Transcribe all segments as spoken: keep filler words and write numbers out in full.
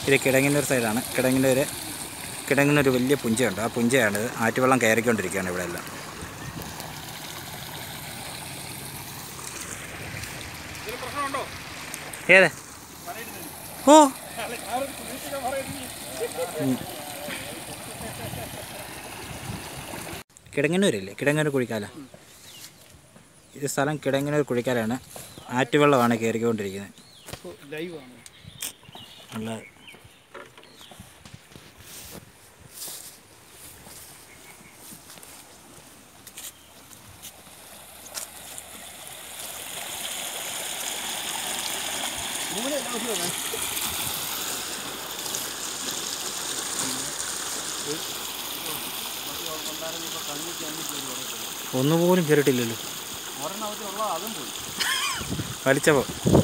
ഇത് കിടങ്ങന്നൂർ സൈഡാണ്. കിടങ്ങന്നൂർ കിടങ്ങന്നൂർ വലിയ പുഞ്ചയുണ്ട്. ആ പുഞ്ചയാണിത്. ആറ്റുവെള്ളം കയറിക്കൊണ്ടിരിക്കുകയാണ് ഇവിടെ എല്ലാം. ഏത് ഓ കിടങ്ങന്നൂരില്ലേ? കിടങ്ങന്നൂർ കുഴിക്കാല. ഇത് സ്ഥലം കിടങ്ങന്നൂർ കുഴിക്കാലാണ്. ആറ്റുവെള്ളമാണ് കയറിക്കൊണ്ടിരിക്കുന്നത്. നല്ല ഒന്നുപോലും കയറിയിട്ടില്ലല്ലോ. വലിച്ചപ്പോ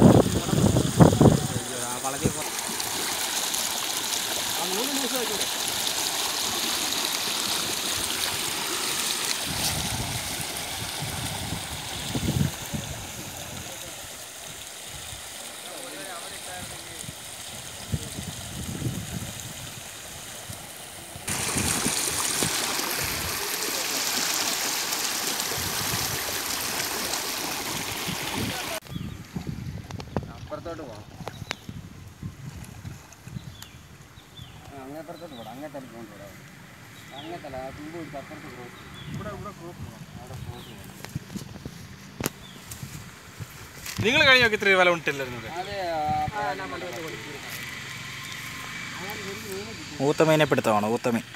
അപ്പുറത്തോട്ട് പോകാം. അങ്ങേപ്പുറത്തോട്ട് പോടാം. അങ്ങേ തലക്ക് കൊണ്ടുപോടാം. അങ്ങേ തല തുമ്പ് എടുത്ത് അപ്പുറത്ത് ക്രോസ് ഇവിടെ ഇവിടെ ക്രോസ് പോകാം. അവിടെ ക്രോസ് പോകാം. നിങ്ങൾ കഴിഞ്ഞ ഇത്ര വില ഉണ്ടില്ലായിരുന്നു. ഊത്തമീനെ പിടുത്തമാണ്. ഊത്തമീൻ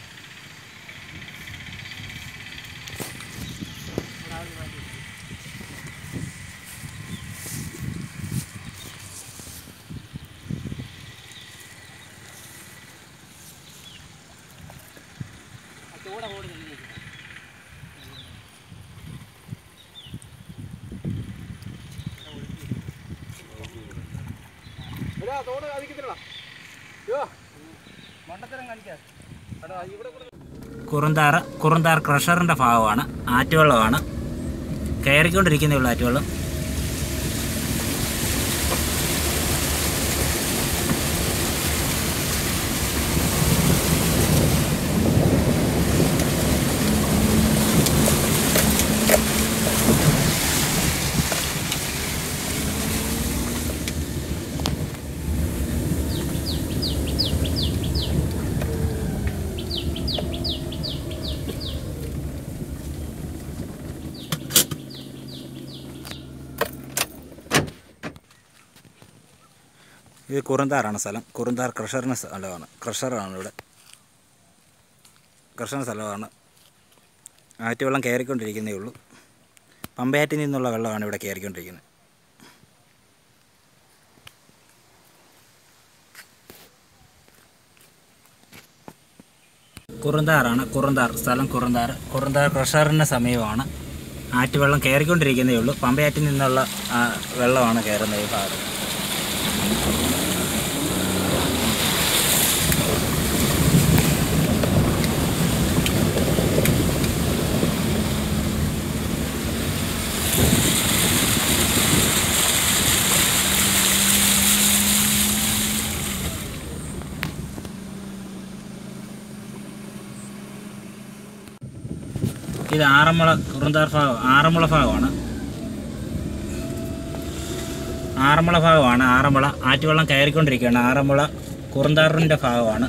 കുറുന്താർ കുറുന്താർ ക്രഷറിൻ്റെ ഭാഗമാണ്. ആറ്റുവെള്ളമാണ് കയറിക്കൊണ്ടിരിക്കുന്നേ ഉള്ളൂ. ആറ്റുവെള്ളം ഇത് കുറുന്താറാണ് സ്ഥലം. കുറുന്താർ ക്രഷറിന് സ്ഥലമാണ്. ക്രഷറാണ് ഇവിടെ. ക്രഷറിന് സ്ഥലമാണ്. ആറ്റുവെള്ളം കയറിക്കൊണ്ടിരിക്കുന്നേ ഉള്ളൂ. പമ്പയാറ്റിൽ നിന്നുള്ള വെള്ളമാണ് ഇവിടെ കയറിക്കൊണ്ടിരിക്കുന്നത്. കുറുന്താറാണ്. കുറുന്താർ സ്ഥലം കുറുന്താർ. കുറുന്താർ ക്രഷറിന് സമീപമാണ്. ആറ്റുവെള്ളം കയറിക്കൊണ്ടിരിക്കുന്നേ ഉള്ളൂ. പമ്പയാറ്റിൽ നിന്നുള്ള വെള്ളമാണ് കയറുന്നത് ഈ ഭാഗത്ത്. ഇത് ആറന്മുള കുറുന്താർ ഭാഗം ആറന്മുള ഭാഗമാണ്. ആറന്മുള ഭാഗമാണ്. ആറന്മുള ആറ്റുവെള്ളം കയറിക്കൊണ്ടിരിക്കുകയാണ്. ആറന്മുള കുറുന്താറിൻ്റെ ഭാഗമാണ്.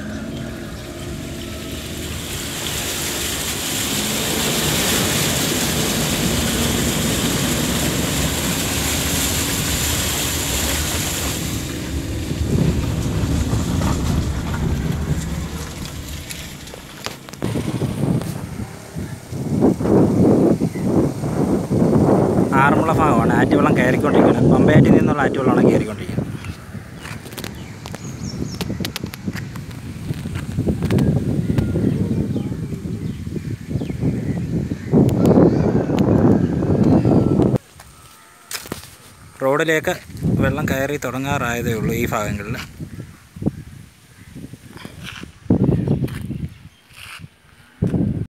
ആറന്മുള ഭാഗമാണ്. ആറ്റുവെള്ളം കയറിക്കൊണ്ടിരിക്കുന്നത്. പമ്പയാറ്റിൽ നിന്നുള്ള ആറ്റുവെള്ളമാണ് കയറിക്കൊണ്ടിരിക്കുന്നത്. റോഡിലേക്ക് വെള്ളം കയറി തുടങ്ങാറായതേ ഉള്ളൂ ഈ ഭാഗങ്ങളിൽ.